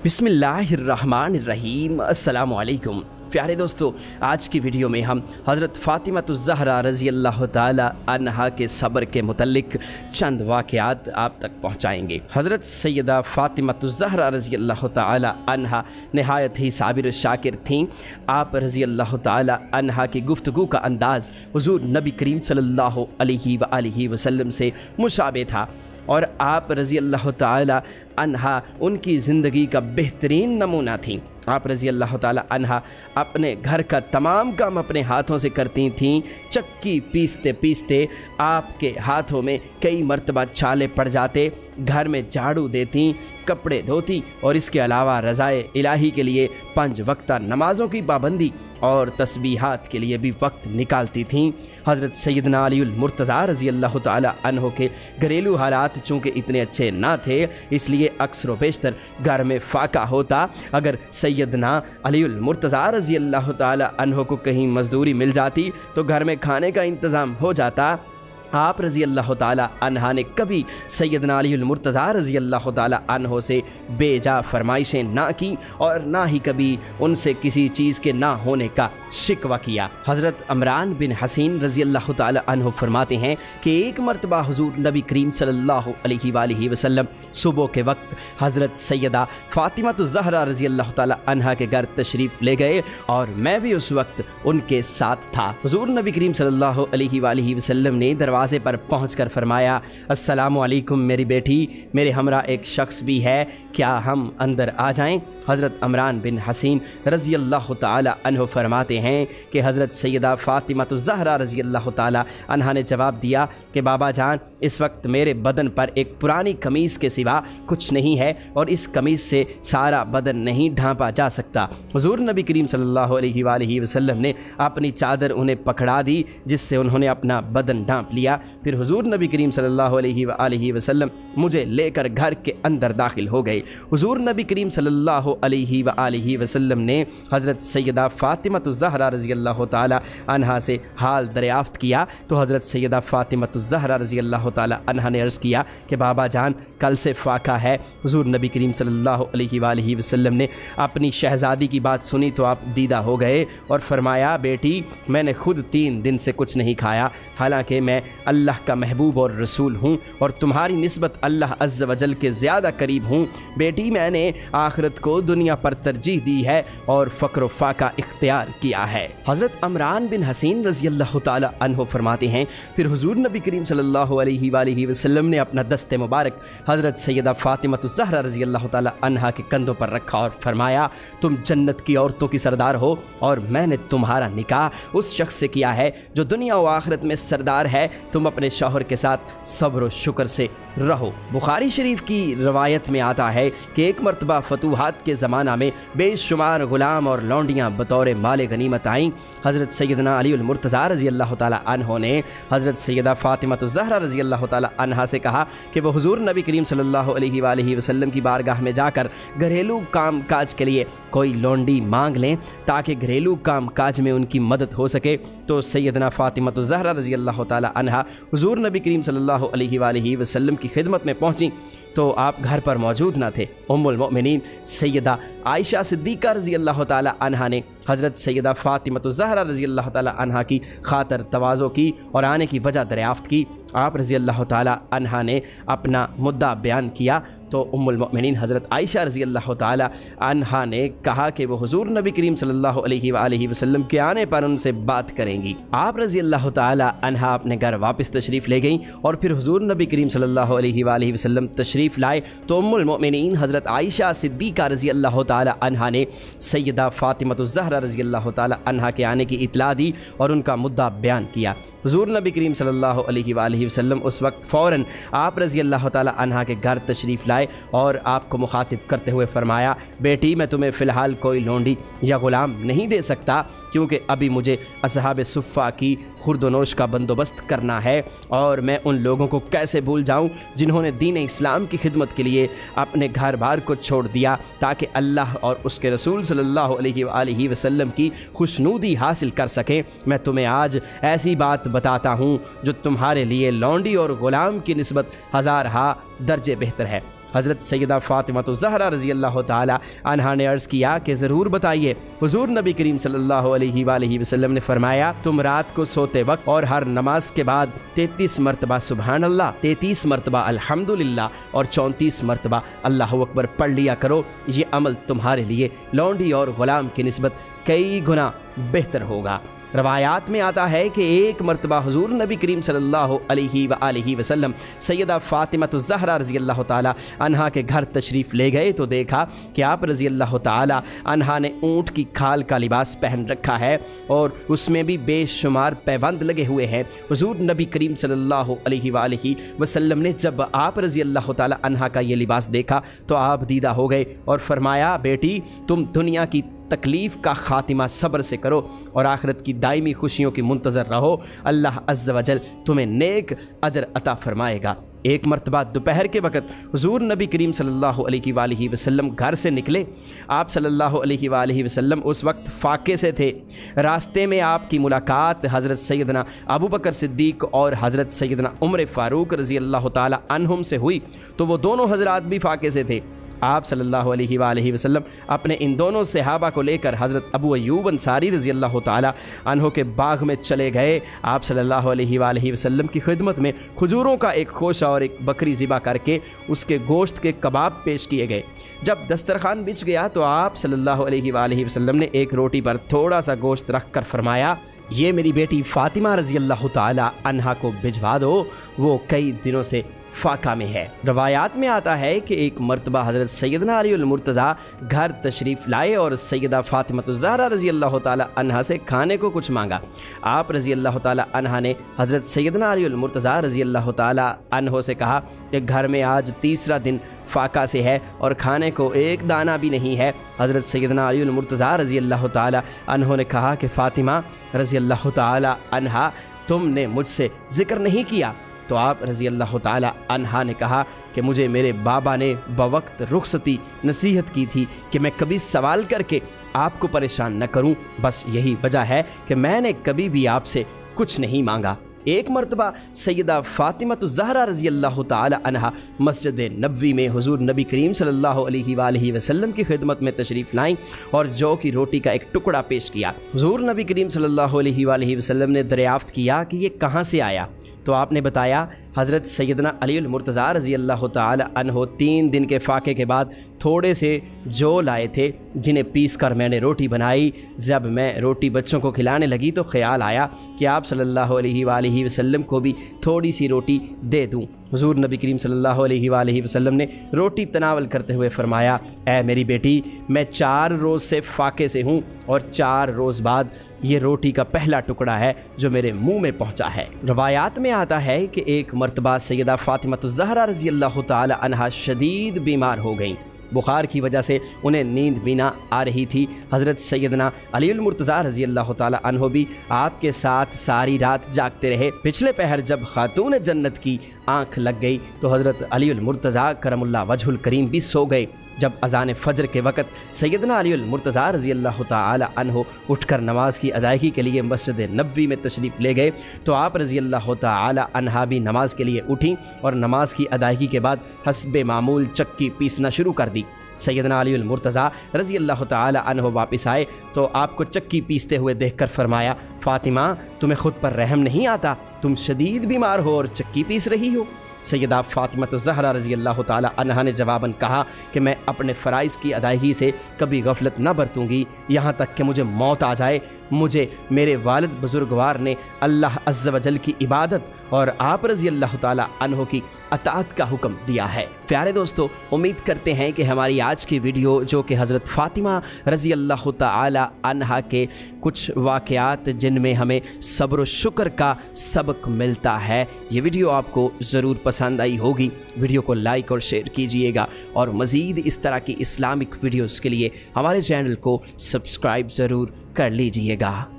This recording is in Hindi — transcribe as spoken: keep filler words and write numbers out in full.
बिस्मिल्लाहिर्रहमानिर्रहीम। अस्सलामुअलैकुम प्यारे दोस्तों, आज की वीडियो में हम हज़रत फ़ातिमतुज़ ज़हरा रज़ी अल्लाह ताला अन्हा के सब्र के मुतल्लिक चंद वाक़यात आप तक पहुँचाएँगे। हज़रत सैयदा फ़ातिमतुज़ ज़हरा रज़ी अल्लाह ताला अन्हा नहायत ही साबिर शाकिर थीं। आप रज़ी अल्लाह ताला अन्हा की गुफ्तगू का अंदाज़ हुज़ूर नबी करीम सल्लल्लाहु अलैहि व आलिहि वसल्लम से मुशाबे था और आप रज़ी अल्लाह ताला अन्हा उनकी ज़िंदगी का बेहतरीन नमूना थीं। आप रज़ी अल्लाह ताला अन्हा अपने घर का तमाम काम अपने हाथों से करती थीं। चक्की पीसते पीसते आपके हाथों में कई मरतबा छाले पड़ जाते, घर में झाड़ू देती, कपड़े धोती और इसके अलावा रज़ाए इलाही के लिए पांच वक्ता नमाज़ों की पाबंदी और तस्बीहात के लिए भी वक्त निकालती थीं। हज़रत सैयदना अलीउल मुर्तज़ा रज़ी अल्लाह ताला अन्हो के घरेलू हालात चूँकि इतने अच्छे ना थे, इसलिए अक्सर व बेशतर घर में फाका होता। अगर सैयदना अलीउल मुर्तज़ा रज़ी अल्लाह ताला अन्हो को कहीं मजदूरी मिल जाती तो घर में खाने का इंतज़ाम हो जाता। आप रज़ी अल्लाह ताला अन्हा ने कभी सैयदना अलीउल मुर्तज़ा रज़ी अल्लाह ताला अन्हो से बेजा फरमाइशें ना की और ना ही कभी उनसे किसी चीज़ के ना होने का शिकवा किया। हज़रत इमरान बिन हसीन रज़ी अल्लाह ताला अन्हो फरमाते हैं कि एक मरतबा हुज़ूर नबी करीम सल्लल्लाहु अलैहि वालिहि वसल्लम सुबह के वक्त हज़रत सैयदा फ़ातिमतुज़ ज़हरा रज़ी अल्लाह ताला अन्हा के घर तशरीफ़ ले गए और मैं भी उस वक्त उनके साथ था। हुज़ूर नबी करीम सल्लल्लाहु अलैहि वालिहि वसल्लम ने दरवाज़े पर पहुंचकर फरमाया, अस्सलामु अलैकुम मेरी बेटी, मेरे हमरा एक शख्स भी है, क्या हम अंदर आ जाएं? हज़रत इमरान बिन हसीन रज़ी अल्लाह ताला अन्हो फरमाते हैं कि हज़रत सैयदा फ़ातिमतुज़ ज़हरा रज़ी अल्लाह ताला अन्हा ने जवाब दिया कि बाबा जान, इस वक्त मेरे बदन पर एक पुरानी कमीज़ के सिवा कुछ नहीं है और इस कमीज़ से सारा बदन नहीं ढांपा जा सकता। हुज़ूर नबी करीम सल्लल्लाहु अलैहि वालिहि वसल्लम ने अपनी चादर उन्हें पकड़ा दी, जिससे उन्होंने अपना बदन ढांप लिया। फिर हुज़ूर नबी करीम सल्लल्लाहु अलैहि वसल्लम मुझे लेकर घर के अंदर दाखिल हो गए। हुज़ूर नबी करीम सल्लल्लाहु अलैहि वसल्लम ने हज़रत सैयदा फ़ातिमतुज़ ज़हरा रज़ी अल्लाह ताला अन्हा से हाल दरियाफ़्त किया तो हज़रत सैयदा फ़ातिमतुज़ ज़हरा रज़ी अल्लाह ताला अन्हा ने अर्ज़ किया कि बाबा जान, कल से फ़ाका है। हुज़ूर नबी करीम सल्लल्लाहु अलैहि वसल्लम ने अपनी शहज़ादी की बात सुनी तो आप दीदा हो गए और फरमाया, बेटी मैंने ख़ुद तीन दिन से कुछ नहीं खाया, हालांकि मैं अल्लाह का महबूब और रसूल हूँ और तुम्हारी निस्बत अल्लाह अज़्ज़ वजल के ज़्यादा करीब हूँ। बेटी मैंने आखिरत को दुनिया पर तरजीह दी है और फ़क्र फ़ाका इख्तियार किया है। हज़रत इमरान बिन हसीन रज़ी अल्लाह ताला अन्हो फरमाते हैं, फिर हुज़ूर नबी करीम सल्लल्लाहु अलैहि वालिहि वसल्लम ने अपना दस्ते मुबारक हज़रत सैयदा फ़ातिमतुज़ ज़हरा रज़ी अल्लाह ताला अन्हा के कंधों पर रखा और फरमाया, तुम जन्नत की औरतों की सरदार हो और मैंने तुम्हारा निकाह उस शख्स से किया है जो दुनिया व आखिरत में सरदार है। तुम अपने शौहर के साथ सब्र व शुक्र से रहो। बुखारी शरीफ की रवायत में आता है कि एक मरतबा फतूहात के ज़माना में बेशुमार ग़ुलाम और लौंडियाँ बतौर माले गनीमत आईं। हज़रत सैयदना अलीउल मुर्तज़ा रज़ी अल्लाह ताला अन्हो ने हज़रत सैयदा फ़ातिमतुज़ ज़हरा रज़ी अल्लाह ताला अन्हा से कहा कि वह हुज़ूर नबी करीम सल्लल्लाहु अलैहि वालिहि वसल्लम की बारगाह में जाकर घरेलू काम काज के लिए कोई लौंडी मांग लें ताकि घरेलू काम काज में उनकी मदद हो सके। तो सैयदना फ़ातिमतुज़ ज़हरा रज़ी अल्लाह ताला अन्हा हुज़ूर नबी करीम सल्लल्लाहु अलैहि वालिहि वसल्लम की खिदमत में पहुँची तो आप घर पर मौजूद न थे। उम्मुल मोमिनीन सैयदा आयशा सिद्दीक़ा रज़ी अल्लाह ताला अन्हा ने हज़रत सैयदा फ़ातिमतुज़ ज़हरा रज़ी अल्लाह ताला अन्हा की खातर तवाज़ो की और आने की वजह दरियाफ़्त की। आप रज़ी अल्लाह ताला अन्हा ने अपना मुद्दा बयान किया तो उम्मुल मोमिनीन हज़रत आयशा रज़ी अल्लाह ताला अन्हा ने कहा कि वो हुज़ूर नबी करीम सल्लल्लाहु अलैहि वालिहि वसल्लम के आने पर उनसे बात करेंगी। आप रज़ी अल्लाह ताला अन्हा अपने घर वापस तशरीफ़ ले गईं और फिर हुज़ूर नबी करीम सल्लल्लाहु अलैहि वालिहि वसल्लम तशरीफ़ लाए तो उम्मुल मोमिनीन हज़रत आयशा सिद्दीक़ा रज़ी अल्लाह ताला अन्हा ने सैयदा फ़ातिमतुज़ ज़हरा रज़ी अल्लाह ताला अन्हा के आने की इत्तला दी और उनका मुद्दा बयान किया। हुज़ूर नबी करीम सल्लल्लाहु अलैहि वालिहि वसल्लम उस वक्त फ़ौरन आप रज़ी अल्लाह ताला अन्हा के घर तशरीफ़ लाए और आपको मुखातिब करते हुए फरमाया, बेटी मैं तुम्हें फ़िलहाल कोई लौंडी या ग़ुलाम नहीं दे सकता क्योंकि अभी मुझे असहाब सुफ़ा की खुर्दोनोश का बंदोबस्त करना है, और मैं उन लोगों को कैसे भूल जाऊं जिन्होंने दीन इस्लाम की खिदमत के लिए अपने घर बार को छोड़ दिया ताकि अल्लाह और उसके रसूल सल्लल्लाहु अलैहि वसल्लम की खुशनूदी हासिल कर सकें। मैं तुम्हें आज ऐसी बात बताता हूं जो तुम्हारे लिए लौंडी और ग़ुलाम की निस्बत हज़ार हा दर्जे बेहतर है। हज़रत सैयदा फ़ातिमा ज़हरा रज़ी अल्लाह ताला अन्हा ने अर्ज़ किया कि ज़रूर बताइए। हुज़ूर नबी करीम सल्लल्लाहु अलैहि वसल्लम ने फरमाया, तुम रात को सोते वक्त और हर नमाज के बाद तैंतीस मरतबा सुबहान अल्लाह, तैंतीस मरतबा अल्हम्दुलिल्लाह और चौंतीस मरतबा अल्लाहु अकबर पढ़ लिया करो। ये अमल तुम्हारे लिए लौंडी और ग़ुलाम की निस्बत कई गुना बेहतर होगा। रवायात में आता है कि एक मरतबा हुज़ूर नबी करीम सल्लल्लाहु अलैहि वसल्लम सैयदा फ़ातिमा ज़हरा रज़ी अल्लाह ताला अन्हा के घर तशरीफ़ ले गए तो देखा कि आप रज़ी अल्लाह ताला अन्हा ने ऊँट की खाल का लिबास पहन रखा है और उसमें भी बेशुमार पैबंद लगे हुए हैं। हुज़ूर नबी करीम सल्लल्लाहु अलैहि वसल्लम ने जब आप रज़ी अल्लाह ताला अन्हा का ये लिबास देखा तो आप दीदा हो गए और फरमाया, बेटी तुम दुनिया की तकलीफ़ का ख़ातिमा सब्र से करो और आखिरत की दायमी खुशियों की मुंतज़र रहो। अल्लाह अज़्ज़ व जल तुम्हें नेक अजर अता फ़रमाएगा। एक मरतबा दोपहर के वक़्त हुज़ूर नबी करीम सल्लल्लाहु अलैहि वसल्लम घर से निकले। आप सल्लल्लाहु अलैहि वसल्लम उस वक्त फ़ाके से थे। रास्ते में आपकी मुलाकात हज़रत सैयदना अबू बकर सिद्दीक़ और हज़रत सैयदना उमर फ़ारूक रज़ी अल्लाह ताला अन्हुम से हुई तो वो दोनों हज़रात भी फ़ाके से थे। आप सल्लल्लाहु अलैहि वसल्लम अपने इन दोनों सहाबा को लेकर हज़रत अबू अय्यूब अंसारी रज़ी अल्लाह ताला अन्हो के बाग में चले गए। आप सल्लल्लाहु अलैहि वसल्लम की खिदमत में खजूरों का एक खोशा और एक बकरी ज़िबा करके उसके गोश्त के कबाब पेश किए गए। जब दस्तरखान बिछ गया तो आप सल्लल्लाहु अलैहि वसल्लम ने एक रोटी पर थोड़ा सा गोश्त रख कर फरमाया, ये मेरी बेटी फ़ातिमा रज़ी अल्लाह ताला अन्हा को भिजवा दो, वो कई दिनों से फ़ाका में है। रवायात में आता है कि एक मरतबा हज़रत सैयदना अली मुर्तज़ा घर तशरीफ़ लाए और सैयदा फ़ातिमा ज़हरा रज़ी अल्लाह ताला अन्हा से खाने को कुछ मांगा। आप रज़ी अल्लाह ताला अन्हा ने हज़रत सैयदना अली मुर्तज़ा रज़ी अल्लाह ताला अन्हो से कहा कि घर में आज तीसरा दिन फ़ाका से है और खाने को एक दाना भी नहीं है। हज़रत सैयदना अली मुर्तज़ा रज़ी अल्लाह ताला अन्हो ने कहा कि फ़ातिमा रज़ी अल्लाह ताला अन्हा तुमने मुझसे ज़िक्र नहीं किया। तो आप रज़ी अल्लाह ताला अन्हा ने कहा कि मुझे मेरे बाबा ने बवक्त रुखसती नसीहत की थी कि मैं कभी सवाल करके आपको परेशान न करूं, बस यही वजह है कि मैंने कभी भी आपसे कुछ नहीं मांगा। एक मरतबा सैयदा फ़ातिमा ज़हरा रज़ी अल्लाह ताला अन्हा मस्जिद नबवी में हुज़ूर नबी करीम सल्लल्लाहु अलैहि वसल्लम की खिदमत में तशरीफ़ लाईं और जौ की रोटी का एक टुकड़ा पेश किया। हुज़ूर नबी करीम सल्लल्लाहु अलैहि वसल्लम ने दरियाफ़्त किया कि ये कहाँ से आया, तो आपने बताया हज़रत सैयदना अली मुर्तज़ा रज़ी अल्लाह ताला अन्हो तीन दिन के फ़ाके के बाद थोड़े से जौ लाए थे जिन्हें पीस कर मैंने रोटी बनाई। जब मैं रोटी बच्चों को खिलाने लगी तो ख़्याल आया कि आप सल्लल्लाहु अलैहि वसल्लम को भी थोड़ी सी रोटी दे दूँ। हुज़ूर नबी करीम सल्लल्लाहु अलैहि वसल्लम ने रोटी तनावल करते हुए फ़रमाया, ऐ मेरी बेटी मैं चार रोज़ से फ़ाके से हूँ और चार रोज़ बाद ये रोटी का पहला टुकड़ा है जो मेरे मुंह में पहुँचा है। रवायात में आता है कि एक मरतबा सैयदा फ़ातिमा ज़हरा रज़ी अल्लाह ताला अन्हा शदीद बीमार हो गईं। बुखार की वजह से उन्हें नींद भी ना आ रही थी। हज़रत सैयदना अली मुर्तज़ा रज़ी अल्लाह ताला अन्हो भी आपके साथ सारी रात जागते रहे। पिछले पहर जब खातून जन्नत की आँख लग गई तो हज़रत अली मुर्तज़ा करमुल्लाह वजहुल करीम भी सो गए। जब अज़ान फ़जर के वक़्त सैयदना अली मुर्तज़ा रज़ी अल्लाह ताला अन्हो उठकर नमाज की अदायगी के लिए मस्जिद नबवी में तशरीफ़ ले गए तो आप रज़ी अल्लाह ताला अन्हा भी नमाज के लिए उठी और नमाज की अदायगी के बाद हस्बे मामूल चक्की पीसना शुरू कर दी। सैयदना अली मुर्तज़ा रज़ी अल्लाह ताला अन्हो वापस आए तो आपको चक्की पीसते हुए देखकर फरमाया, फ़ातिमा तुम्हें ख़ुद पर रहम नहीं आता, तुम शदीद बीमार हो और चक्की पीस रही हो। सैयदा फ़ातिमा ज़हरा रज़ी अल्लाह ताला अन्हा ने जवाबन कहा कि मैं अपने फ़राइज़ की अदायगी से कभी गफलत न बरतूँगी, यहाँ तक कि मुझे मौत आ जाए। मुझे मेरे वालिद बुज़ुर्गवार ने अल्लाह अज़्ज़ व जल की इबादत और आप रज़ी अल्लाह ताला अन्हो की अताअत का हुक्म दिया है। प्यारे दोस्तों, उम्मीद करते हैं कि हमारी आज की वीडियो जो कि हज़रत फ़ातिमा रज़ी अल्लाह ताला अन्हा के कुछ वाक़यात जिनमें हमें सब्र व शुक्र का सबक मिलता है, ये वीडियो आपको ज़रूर पसंद आई होगी। वीडियो को लाइक और शेयर कीजिएगा और मज़ीद इस तरह की इस्लामिक वीडियोज़ के लिए हमारे चैनल को सब्सक्राइब ज़रूर कर लीजिएगा।